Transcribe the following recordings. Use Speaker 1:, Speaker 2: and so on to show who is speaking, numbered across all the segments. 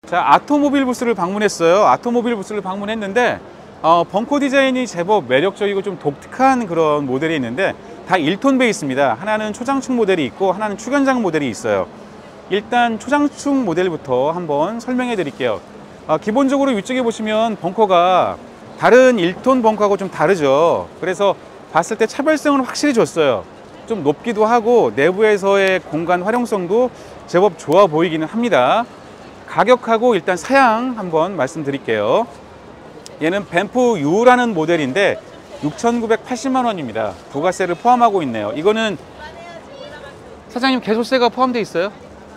Speaker 1: 자, 아토모빌 부스를 방문했어요. 아토모빌 부스를 방문했는데 벙커 디자인이 제법 매력적이고 좀 독특한 그런 모델이 있는데 다 1톤 베이스입니다. 하나는 초장축 모델이 있고 하나는 축연장 모델이 있어요. 일단 초장축 모델부터 한번 설명해 드릴게요. 기본적으로 위쪽에 보시면 벙커가 다른 1톤 벙커하고 좀 다르죠. 그래서 봤을 때 차별성은 확실히 줬어요. 좀 높기도 하고 내부에서의 공간 활용성도 제법 좋아 보이기는 합니다. 가격하고 일단 사양 한번 말씀드릴게요. 얘는 밴프 U라는 모델인데 6,980만 원입니다. 부가세를 포함하고 있네요. 이거는 사장님 개소세가 포함되어 있어요?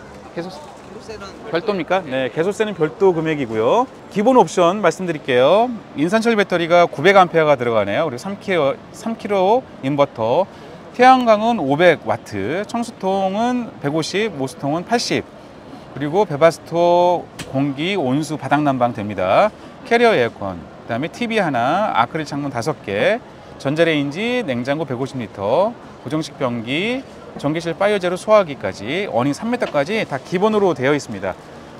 Speaker 1: 개소세는 별도입니까? 네, 개소세는 별도 금액이고요. 기본 옵션 말씀드릴게요. 인산철 배터리가 900A가 들어가네요. 그리고 3kg 인버터, 태양광은 500W, 청수통은 150, 모수통은 80, 그리고 베바스토 공기 온수 바닥 난방 됩니다. 캐리어 에어컨, 그 다음에 TV 하나, 아크릴 창문 5개, 전자레인지, 냉장고 150L, 고정식 변기, 전기실 파이어제로 소화기까지, 어닝 3m까지 다 기본으로 되어 있습니다.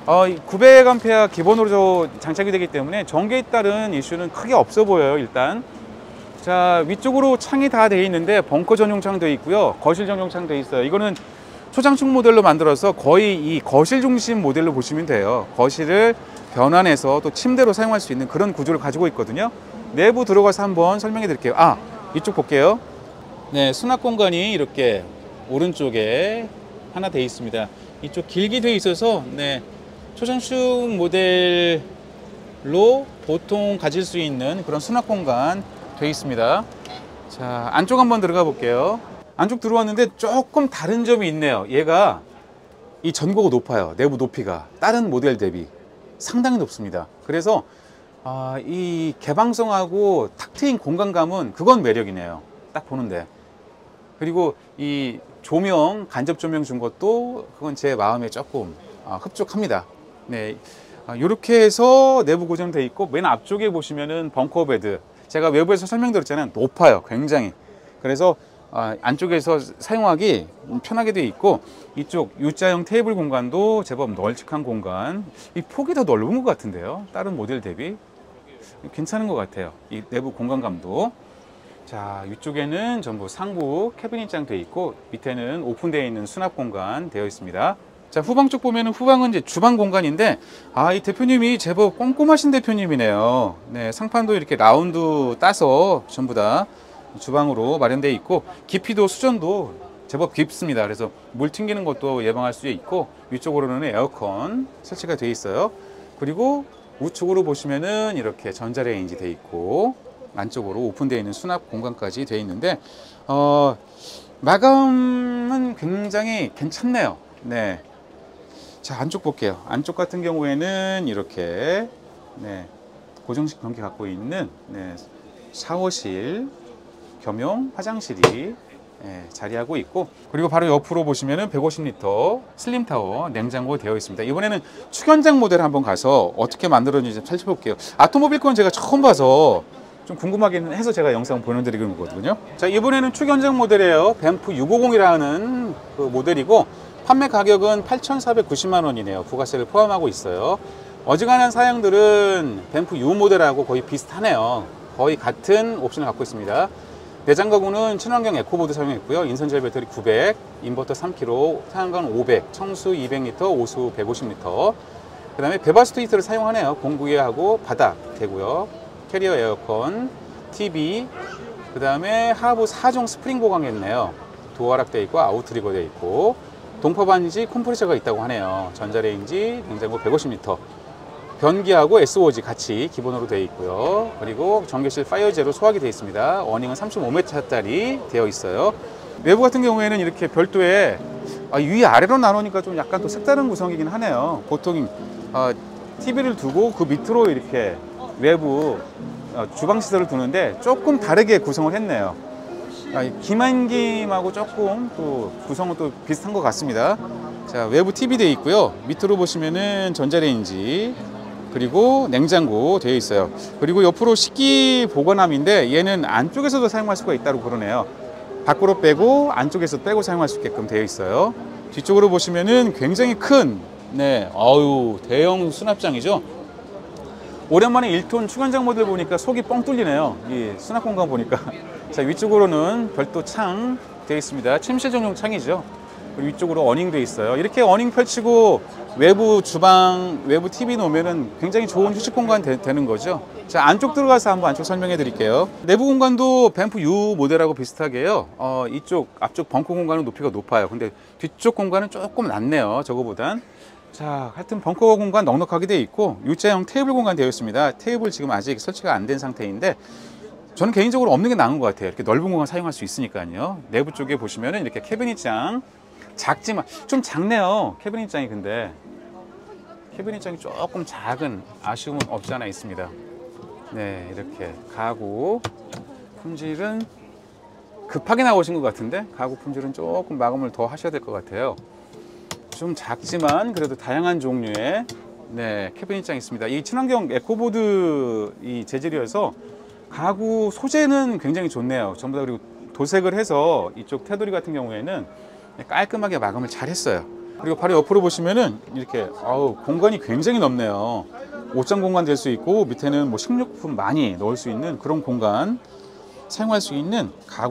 Speaker 1: 900A 기본으로 장착이 되기 때문에 전기에 따른 이슈는 크게 없어 보여요. 일단 자, 위쪽으로 창이 다 되어 있는데 벙커 전용 창 되어 있고요, 거실 전용 창 되어 있어요. 이거는 초장축 모델로 만들어서 거의 이 거실 중심 모델로 보시면 돼요. 거실을 변환해서 또 침대로 사용할 수 있는 그런 구조를 가지고 있거든요. 내부 들어가서 한번 설명해 드릴게요. 이쪽 볼게요. 네, 수납 공간이 이렇게 오른쪽에 하나 되어 있습니다. 이쪽 길게 되어 있어서 네, 초장축 모델로 보통 가질 수 있는 그런 수납 공간 되어 있습니다. 자, 안쪽 한번 들어가 볼게요. 안쪽 들어왔는데 조금 다른 점이 있네요. 얘가 이 전고가 높아요. 내부 높이가 다른 모델 대비 상당히 높습니다. 그래서 이 개방성하고 탁 트인 공간감은 그건 매력이네요. 딱 보는데. 그리고 이 조명, 간접 조명 준 것도 그건 제 마음에 조금 흡족합니다. 네, 이렇게 해서 내부 고정되어 있고, 맨 앞쪽에 보시면은 벙커 베드, 제가 외부에서 설명드렸잖아요. 높아요, 굉장히. 그래서 안쪽에서 사용하기 편하게 되어 있고, 이쪽 U자형 테이블 공간도 제법 널찍한 공간. 이 폭이 더 넓은 것 같은데요, 다른 모델 대비 괜찮은 것 같아요. 이 내부 공간감도. 자, 위쪽에는 전부 상부 캐비닛장 되어 있고, 밑에는 오픈되어 있는 수납 공간 되어 있습니다. 자, 후방 쪽 보면은, 후방은 이제 주방 공간인데, 이 대표님이 제법 꼼꼼하신 대표님이네요. 네, 상판도 이렇게 라운드 따서 전부 다 주방으로 마련되어 있고, 깊이도 수전도 제법 깊습니다. 그래서 물 튕기는 것도 예방할 수 있고, 위쪽으로는 에어컨 설치가 되어 있어요. 그리고 우측으로 보시면은 이렇게 전자레인지 되어 있고, 안쪽으로 오픈되어 있는 수납 공간까지 되어 있는데, 마감은 굉장히 괜찮네요. 네. 자, 안쪽 볼게요. 안쪽 같은 경우에는 이렇게 네, 고정식 변기 갖고 있는 네, 샤워실 겸용 화장실이 자리하고 있고, 그리고 바로 옆으로 보시면은 150L 슬림 타워 냉장고 되어 있습니다. 이번에는 축연장 모델 한번 가서 어떻게 만들어지는지 좀 살펴볼게요. 아토모빌 건 제가 처음 봐서 좀 궁금하긴 해서 제가 영상 보내드리는 거거든요. 자, 이번에는 축연장 모델이에요. 밴프 650이라는 그 모델이고, 판매 가격은 8,490만 원이네요. 부가세를 포함하고 있어요. 어지간한 사양들은 밴프 U 모델하고 거의 비슷하네요. 거의 같은 옵션을 갖고 있습니다. 내장 가구는 친환경 에코보드 사용했고요. 인산철 배터리 900, 인버터 3kg, 태양광 500, 청수 200L, 오수 150L. 그 다음에 베바스토 히터를 사용하네요. 공구기하고 바닥 되고요. 캐리어 에어컨, TV, 그 다음에 하부 4종 스프링 보강했네요. 도어락 되어 있고, 아웃트리거 되어 있고, 동파 반지 컴프레셔가 있다고 하네요. 전자레인지, 냉장고 150L, 변기하고 SOG 같이 기본으로 되어 있고요. 그리고 전기실 파이어제로 소화기 되어 있습니다. 어닝은 35M짜리 되어 있어요. 외부 같은 경우에는 이렇게 별도의 위아래로 나누니까 좀 약간 또 색다른 구성이긴 하네요. 보통 TV를 두고 그 밑으로 이렇게 외부 주방 시설을 두는데 조금 다르게 구성을 했네요. 김한김하고 조금 또 구성은 또 비슷한 것 같습니다. 자, 외부 TV 되어 있고요. 밑으로 보시면은 전자레인지, 그리고 냉장고 되어 있어요. 그리고 옆으로 식기 보관함인데, 얘는 안쪽에서도 사용할 수가 있다고 그러네요. 밖으로 빼고 안쪽에서 빼고 사용할 수 있게끔 되어 있어요. 뒤쪽으로 보시면은 굉장히 큰 네, 아유, 대형 수납장이죠. 오랜만에 1톤 추간장 모델 보니까 속이 뻥 뚫리네요. 이 수납 공간 보니까. 자, 위쪽으로는 별도 창 되어 있습니다. 침실 전용 창이죠. 그리고 위쪽으로 어닝 되어 있어요. 이렇게 어닝 펼치고 외부 주방, 외부 TV 놓으면은 굉장히 좋은 휴식 공간 되는 거죠. 자, 안쪽 들어가서 한번 안쪽 설명해 드릴게요. 내부 공간도 밴프 U 모델하고 비슷하게요. 이쪽 앞쪽 벙커 공간은 높이가 높아요. 근데 뒤쪽 공간은 조금 낮네요. 저거보단. 자, 하여튼 벙커 공간 넉넉하게 되어 있고 U자형 테이블 공간 되어 있습니다. 테이블 지금 아직 설치가 안 된 상태인데 저는 개인적으로 없는 게 나은 것 같아요. 이렇게 넓은 공간 사용할 수 있으니까요. 내부 쪽에 보시면은 이렇게 캐비닛장, 작지만 좀 작네요. 캐비닛장이. 근데 캐비닛장이 조금 작은 아쉬움은 없지 않아 있습니다. 네, 이렇게 가구 품질은 급하게 나오신 것 같은데 가구 품질은 조금 마감을 더 하셔야 될 것 같아요. 좀 작지만 그래도 다양한 종류의 네, 캐비닛장이 있습니다. 이 친환경 에코보드 이 재질이어서 가구 소재는 굉장히 좋네요. 전부 다. 그리고 도색을 해서 이쪽 테두리 같은 경우에는 깔끔하게 마감을 잘 했어요. 그리고 바로 옆으로 보시면은 이렇게 공간이 굉장히 넓네요. 옷장 공간 될 수 있고 밑에는 뭐 식료품 많이 넣을 수 있는 그런 공간, 사용할 수 있는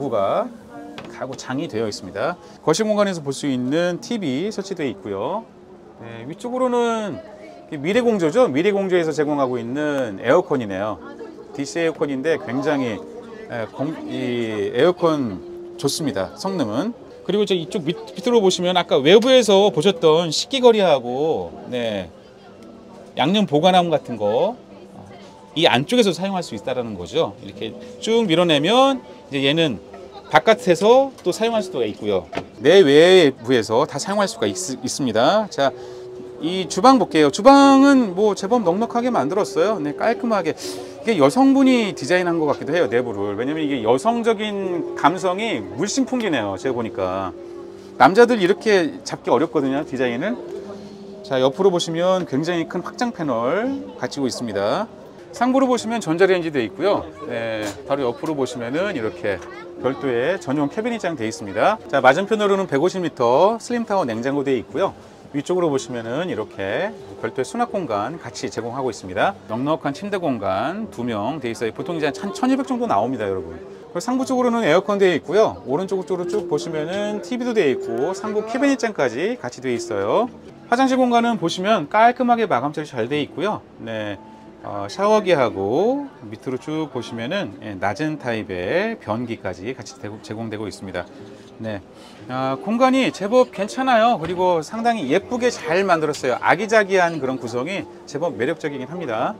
Speaker 1: 가구장이 되어 있습니다. 거실 공간에서 볼 수 있는 TV 설치되어 있고요. 네, 위쪽으로는 미래공조죠. 미래공조에서 제공하고 있는 에어컨이네요. DC 에어컨인데 굉장히 이 에어컨 좋습니다. 성능은. 그리고 이제 이쪽 밑으로 보시면 아까 외부에서 보셨던 식기거리하고 네, 양념 보관함 같은 거 이 안쪽에서 사용할 수 있다는 거죠. 이렇게 쭉 밀어내면 이제 얘는 바깥에서 또 사용할 수도 있고요. 내외부에서 다 사용할 수가 있습니다. 자, 이 주방 볼게요. 주방은 뭐 제법 넉넉하게 만들었어요. 네, 깔끔하게. 이게 여성분이 디자인한 것 같기도 해요, 내부를. 왜냐면 이게 여성적인 감성이 물씬 풍기네요. 제가 보니까 남자들 이렇게 잡기 어렵거든요, 디자인을. 자, 옆으로 보시면 굉장히 큰 확장 패널 갖추고 있습니다. 상부로 보시면 전자레인지 되어 있고요. 네, 바로 옆으로 보시면은 이렇게 별도의 전용 캐비닛장 되어 있습니다. 자, 맞은편으로는 150L 슬림타워 냉장고 되어 있고요. 위쪽으로 보시면은 이렇게 별도의 수납 공간 같이 제공하고 있습니다. 넉넉한 침대 공간 2명 되어 있어요. 보통 이제 한 1200 정도 나옵니다, 여러분. 그리고 상부 쪽으로는 에어컨 되어 있고요. 오른쪽 쪽으로 쭉 보시면은 TV도 되어 있고 상부 캐비닛장까지 같이 되어 있어요. 화장실 공간은 보시면 깔끔하게 마감 처리 잘 되어 있고요. 네. 샤워기하고 밑으로 쭉 보시면은 낮은 타입의 변기까지 같이 제공되고 있습니다. 네, 공간이 제법 괜찮아요. 그리고 상당히 예쁘게 잘 만들었어요. 아기자기한 그런 구성이 제법 매력적이긴 합니다.